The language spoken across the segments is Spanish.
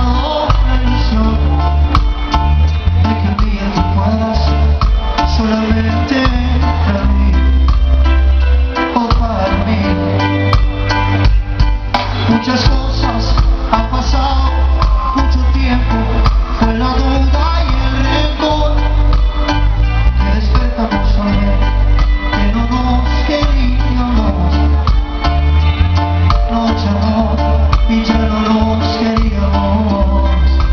quedado la ilusión de que un día tú puedas solamente para mí o para mí. Muchas cosas han pasado, mucho tiempo, fue la duda y el rencor que despertamos a ver que no nos queríamos, nos amó y ya no nos queríamos.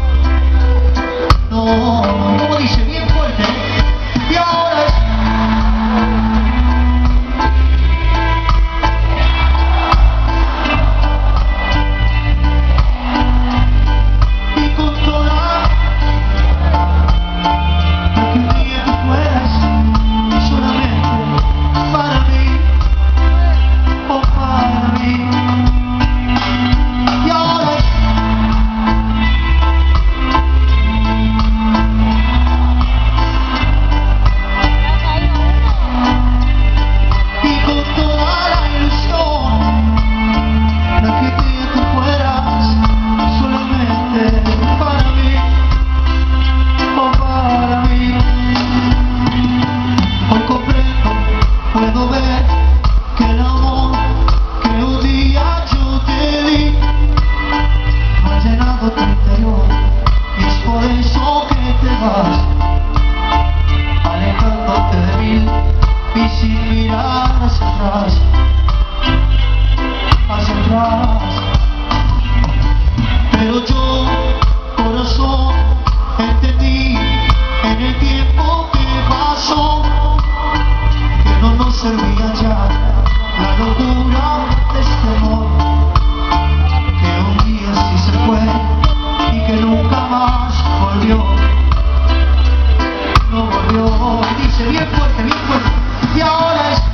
No, como dice bien fuerte, y ahora es y con toda lo que un día tú fueras solamente para mí o para mí. Y ahora y con toda la ilusión de que un día tú fueras solamente para mí o para mí. Hoy comprendo, puedo ver que el amor que un día yo te di no ha llenado tu interior, y es por eso que te vas alejándote de mí y sin mirar hacia atrás, hacia atrás. Pero yo, corazón, entendí en el tiempo que pasó que no nos servía ya la locura de este amor, que un día sí se fue y que nunca más volvió, no volvió. Y dice bien fuerte, y ahora es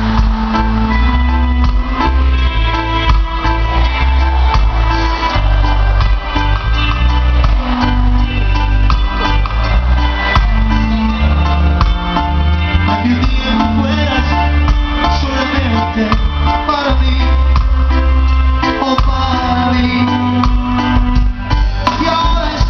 que un día tú fueras solamente para mí o para mí. Y ahora es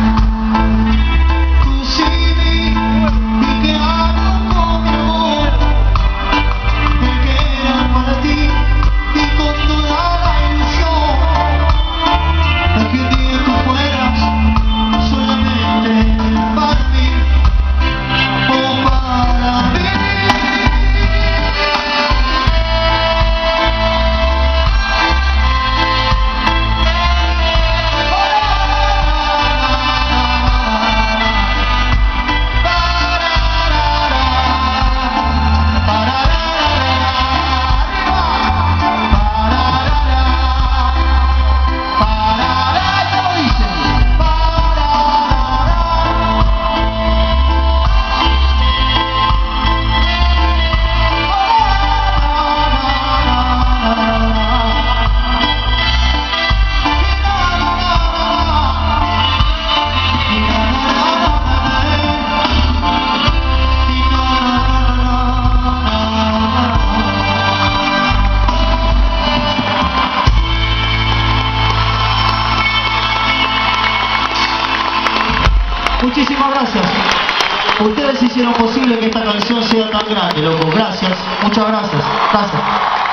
tú sin mí, y qué hago con mi amor, el que era para ti, y con toda la ilusión de que un día tú fueras solamente para mí o para mí. Muchísimas gracias. Ustedes hicieron posible que esta canción sea tan grande, loco. Gracias, muchas gracias. Gracias.